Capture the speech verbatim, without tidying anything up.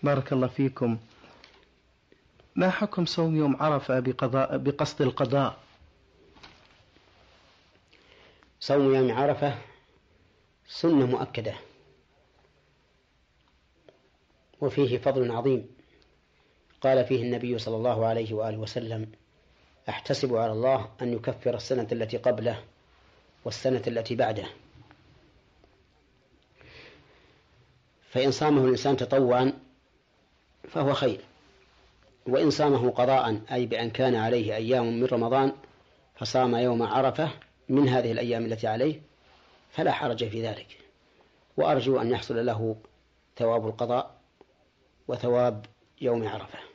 بارك الله فيكم. ما حكم صوم يوم عرفة بقضاء بقصد القضاء؟ صوم يوم عرفة سنة مؤكدة وفيه فضل عظيم، قال فيه النبي صلى الله عليه وآله وسلم: أحتسب على الله أن يكفر السنة التي قبله والسنة التي بعده. فإن صامه الإنسان تطوعا فهو خير، وإن صامه قضاء أي بأن كان عليه أيام من رمضان فصام يوم عرفة من هذه الأيام التي عليه فلا حرج في ذلك، وأرجو أن يحصل له ثواب القضاء وثواب يوم عرفة.